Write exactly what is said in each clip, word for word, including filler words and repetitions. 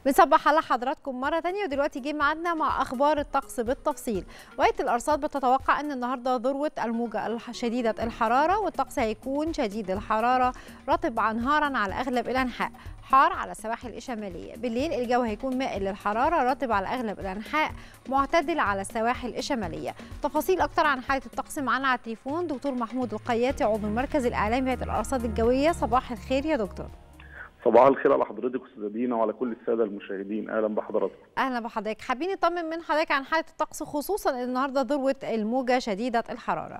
بنصبح على حضراتكم مرة تانية، ودلوقتي جه ميعادنا مع أخبار الطقس بالتفصيل. وهيئة الأرصاد بتتوقع أن النهاردة ذروة الموجة شديدة الحرارة، والطقس هيكون شديد الحرارة رطب عن نهارا على أغلب الأنحاء، حار على السواحل الشمالية. بالليل الجو هيكون مائل للحرارة رطب على أغلب الأنحاء، معتدل على السواحل الشمالية. تفاصيل أكتر عن حالة الطقس معنا على التليفون دكتور محمود القياتي، عضو المركز الإعلامي هيئة الأرصاد الجوية. صباح الخير يا دكتور. صباح الخير على حضرتك استاذه دينا وعلى كل الساده المشاهدين، اهلا بحضراتكم. اهلا بحضرتك. حابين نطمن من حضرتك عن حاله الطقس، خصوصا ان النهارده ذروه الموجه شديده الحراره.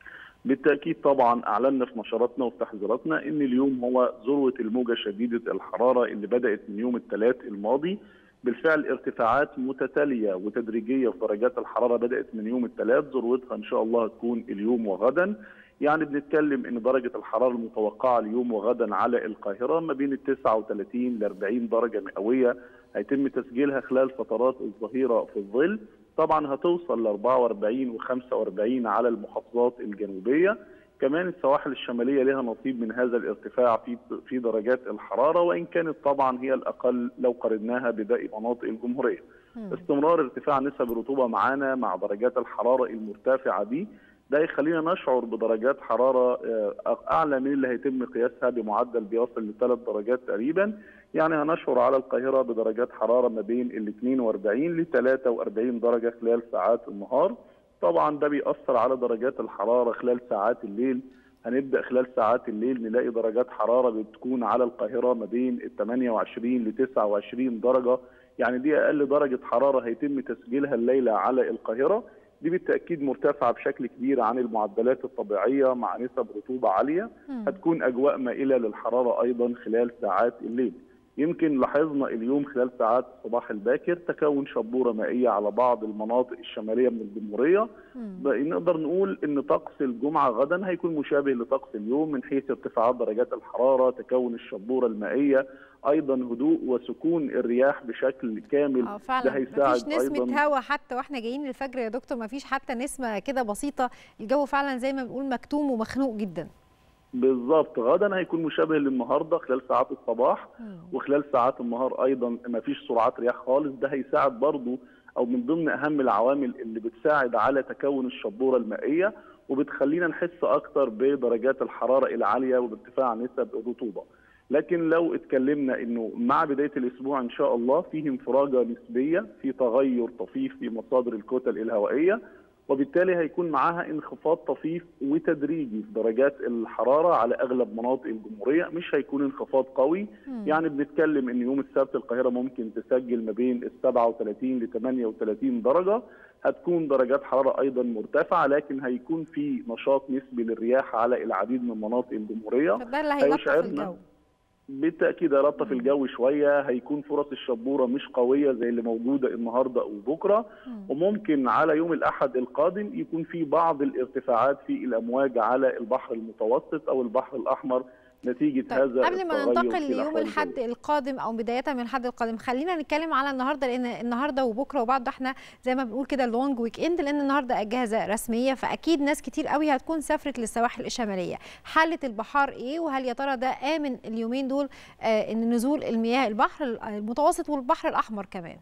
بالتاكيد طبعا اعلنا في نشراتنا وفي تحذيراتنا ان اليوم هو ذروه الموجه شديده الحراره اللي بدات من يوم الثلاث الماضي. بالفعل ارتفاعات متتاليه وتدريجيه في درجات الحراره بدات من يوم الثلاث، ذروتها ان شاء الله هتكون اليوم وغدا. يعني بنتكلم ان درجه الحراره المتوقعه اليوم وغدا على القاهره ما بين ال تسعة وثلاثين ل أربعين درجه مئويه، هيتم تسجيلها خلال فترات الظهيره في الظل. طبعا هتوصل ل أربعة وأربعين و خمسة وأربعين على المحافظات الجنوبيه. كمان السواحل الشماليه لها نصيب من هذا الارتفاع في في درجات الحراره، وان كانت طبعا هي الاقل لو قارناها بباقي مناطق الجمهوريه. استمرار ارتفاع نسب الرطوبه معانا مع درجات الحراره المرتفعه دي، ده يخلينا نشعر بدرجات حراره اعلى من اللي هيتم قياسها بمعدل بيصل لثلاث درجات تقريبا. يعني هنشعر على القاهره بدرجات حراره ما بين ال اثنين وأربعين ل ثلاثة وأربعين درجه خلال ساعات النهار. طبعا ده بيأثر على درجات الحراره خلال ساعات الليل. هنبدا خلال ساعات الليل نلاقي درجات حراره بتكون على القاهره ما بين ال ثمانية وعشرين ل تسعة وعشرين درجه، يعني دي اقل درجه حراره هيتم تسجيلها الليله على القاهره. دي بالتأكيد مرتفعة بشكل كبير عن المعدلات الطبيعية مع نسب رطوبة عالية. هتكون أجواء مائلة للحرارة أيضا خلال ساعات الليل. يمكن لاحظنا اليوم خلال ساعات الصباح الباكر تكون شبورة مائية على بعض المناطق الشمالية من الجمهورية. نقدر نقول إن طقس الجمعة غدا هيكون مشابه لطقس اليوم من حيث ارتفاعات درجات الحرارة، تكون الشبورة المائية، ايضا هدوء وسكون الرياح بشكل كامل. اه فعلا، ده هيساعد. مفيش نسمه هواء حتى واحنا جايين الفجر يا دكتور، مفيش حتى نسمه كده بسيطه. الجو فعلا زي ما بنقول مكتوم ومخنوق جدا. بالظبط. غدا هيكون مشابه للنهارده خلال ساعات الصباح، مم. وخلال ساعات النهار ايضا مفيش سرعات رياح خالص. ده هيساعد برضو او من ضمن اهم العوامل اللي بتساعد على تكون الشبوره المائيه، وبتخلينا نحس اكتر بدرجات الحراره العاليه وبارتفاع نسب الرطوبه. لكن لو اتكلمنا انه مع بدايه الاسبوع ان شاء الله فيه انفراجه نسبيه، في تغير طفيف في مصادر الكتل الهوائيه، وبالتالي هيكون معاها انخفاض طفيف وتدريجي في درجات الحراره على اغلب مناطق الجمهوريه، مش هيكون انخفاض قوي. مم. يعني بنتكلم ان يوم السبت القاهره ممكن تسجل ما بين ال سبعة وثلاثين ل ثمانية وثلاثين درجه، هتكون درجات حراره ايضا مرتفعه، لكن هيكون في نشاط نسبي للرياح على العديد من مناطق الجمهوريه. ده اللي هيلطف الجو. بالتأكيد هيلطف الجو شوية. هيكون فرص الشبورة مش قوية زي اللي موجودة النهاردة وبكرة، وممكن على يوم الأحد القادم يكون في بعض الارتفاعات في الأمواج على البحر المتوسط أو البحر الأحمر نتيجة طيب هذا قبل ما ننتقل ليوم الحد القادم او بدايه من الحد القادم، خلينا نتكلم على النهارده، لان النهارده وبكره وبعده احنا زي ما بنقول كده لونج ويك اند، لان النهارده اجازه رسميه، فاكيد ناس كتير قوي هتكون سافرت للسواحل الشماليه. حاله البحار ايه؟ وهل يا ترى ده امن اليومين دول آه ان نزول المياه البحر المتوسط والبحر الاحمر كمان؟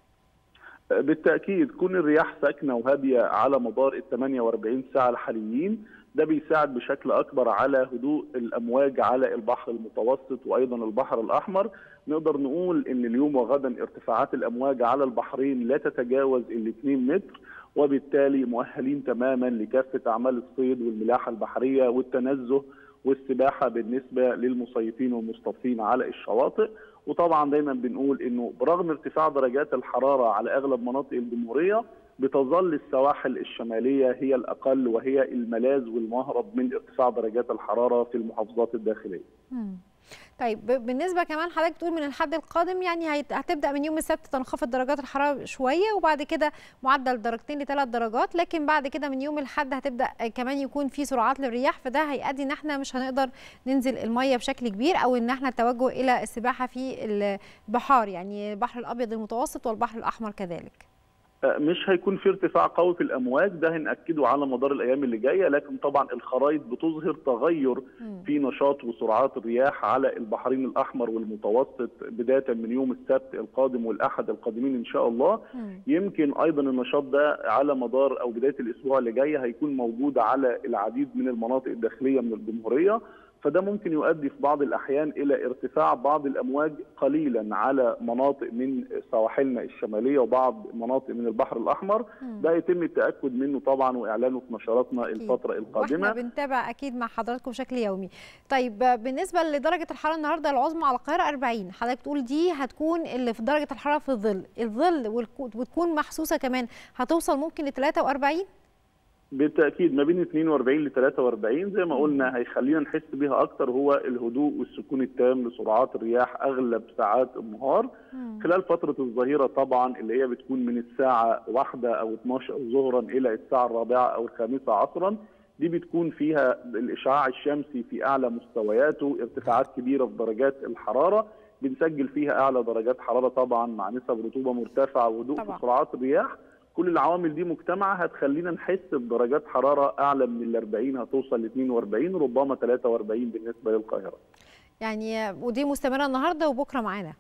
بالتاكيد كون الرياح ساكنه وهاديه على مدار ال ثمانية وأربعين ساعه الحاليين، ده بيساعد بشكل اكبر على هدوء الامواج على البحر المتوسط وايضا البحر الاحمر. نقدر نقول ان اليوم وغدا ارتفاعات الامواج على البحرين لا تتجاوز ال اثنين متر، وبالتالي مؤهلين تماما لكافه اعمال الصيد والملاحه البحريه والتنزه والسباحه بالنسبه للمصيفين والمصطادين على الشواطئ. وطبعا دايما بنقول انه برغم ارتفاع درجات الحراره على اغلب مناطق الجمهوريه، بتظل السواحل الشماليه هي الاقل وهي الملاذ والمهرب من ارتفاع درجات الحراره في المحافظات الداخليه. مم. طيب بالنسبه كمان حضرتك بتقول من الحد القادم، يعني هتبدا من يوم السبت تنخفض درجات الحراره شويه، وبعد كده معدل درجتين لثلاث درجات، لكن بعد كده من يوم الحد هتبدا كمان يكون في سرعات للرياح، فده هيؤدي ان احنا مش هنقدر ننزل الميه بشكل كبير، او ان احنا التوجه الى السباحه في البحار، يعني البحر الابيض المتوسط والبحر الاحمر كذلك. مش هيكون في ارتفاع قوي في الامواج، ده هنأكده على مدار الايام اللي جايه، لكن طبعا الخرائط بتظهر تغير في نشاط وسرعات الرياح على البحرين الاحمر والمتوسط بدايه من يوم السبت القادم والاحد القادمين ان شاء الله. يمكن ايضا النشاط ده على مدار او بدايه الاسبوع اللي جاي هيكون موجود على العديد من المناطق الداخليه من الجمهوريه، فده ممكن يؤدي في بعض الأحيان إلى ارتفاع بعض الأمواج قليلا على مناطق من سواحلنا الشمالية وبعض مناطق من البحر الأحمر. ده يتم التأكد منه طبعا وإعلانه في نشراتنا الفترة القادمة، واحنا بنتابع أكيد مع حضراتكم بشكل يومي. طيب بالنسبة لدرجة الحرارة النهاردة العظمى على القاهرة أربعين، حضرتك تقول دي هتكون اللي في درجة الحرارة في الظل، الظل وتكون محسوسة كمان هتوصل ممكن ل ثلاثة وأربعين؟ بالتاكيد ما بين اثنين وأربعين ل ثلاثة وأربعين زي ما قلنا هيخلينا نحس بيها اكتر هو الهدوء والسكون التام لسرعات الرياح اغلب ساعات النهار خلال فتره الظهيره طبعا اللي هي بتكون من الساعه واحدة او اثناشر ظهرا الى الساعه الرابعة او الخامسة عصرا. دي بتكون فيها الاشعاع الشمسي في اعلى مستوياته، ارتفاعات كبيره في درجات الحراره، بنسجل فيها اعلى درجات حراره طبعا مع نسب رطوبه مرتفعه وهدوء في سرعات الرياح. كل العوامل دي مجتمعه هتخلينا نحس بدرجات حراره اعلى من ال أربعين، هتوصل ل اثنين وأربعين ربما ثلاثة وأربعين بالنسبه للقاهره. يعني ودي مستمره النهارده وبكره معانا؟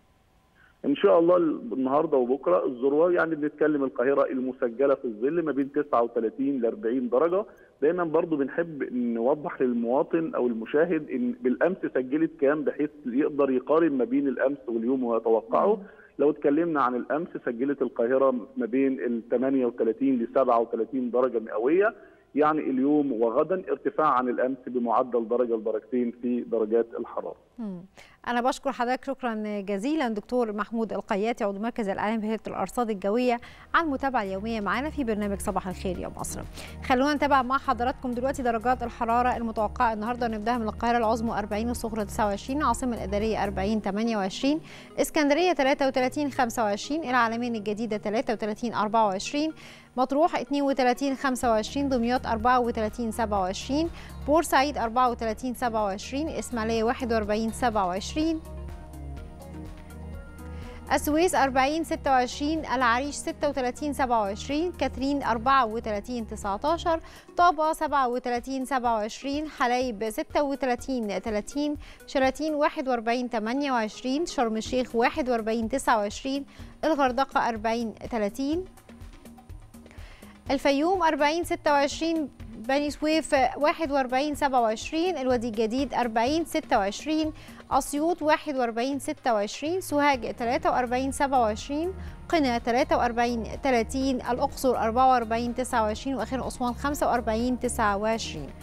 ان شاء الله النهارده وبكره الذروه يعني بنتكلم القاهره المسجله في الظل ما بين تسعة وثلاثين ل أربعين درجه. دايما برضو بنحب نوضح للمواطن او المشاهد ان بالامس سجلت كام بحيث يقدر يقارن ما بين الامس واليوم ويتوقعه. لو اتكلمنا عن الامس سجلت القاهره ما بين ال ثمانية وثلاثين ل سبعة وثلاثين درجه مئويه، يعني اليوم وغدا ارتفاع عن الامس بمعدل درجه لدرجتين في درجات الحراره. مم. أنا بشكر حضرتك شكرا جزيلا دكتور محمود القياتي عضو مركز الإعلام بهيئة الأرصاد الجوية على المتابعة اليومية معنا في برنامج صباح الخير يا مصر. خلونا نتابع مع حضراتكم دلوقتي درجات الحرارة المتوقعة النهارده. نبدأها من القاهرة العظمى أربعين والصغرى تسعة وعشرين، العاصمة الإدارية أربعين ثمانية وعشرين، اسكندرية ثلاثة وثلاثين خمسة وعشرين، العلمين الجديدة ثلاثة وثلاثين أربعة وعشرين، مطروح اثنين وثلاثين خمسة وعشرين، دمياط أربعة وثلاثين سبعة وعشرين، بورسعيد أربعة وثلاثين سبعة وعشرين، إسماعيلية واحد وأربعين سبعة وعشرين، السويس أربعين ستة وعشرين، العريش ستة وثلاثين سبعة وعشرين، كاترين أربعة وثلاثين تسعة عشر، طابة سبعة وثلاثين سبعة وعشرين، حلايب ستة وثلاثين ثلاثين، شلاتين واحد وأربعين ثمانية وعشرين، شرم الشيخ واحد وأربعين تسعة وعشرين، الغردقة أربعين ثلاثين، الفيوم أربعين ستة وعشرين، بني سويف واحد وأربعين سبعة وعشرين، الوادي الجديد أربعين ستة وعشرين، أسيوط واحد وأربعين ستة وعشرين، سوهاج ثلاثة وأربعين سبعة وعشرين، قنا ثلاثة وأربعين ثلاثين، الأقصر أربعة وأربعين تسعة وعشرين، وأخيرا أسوان خمسة وأربعين تسعة وعشرين.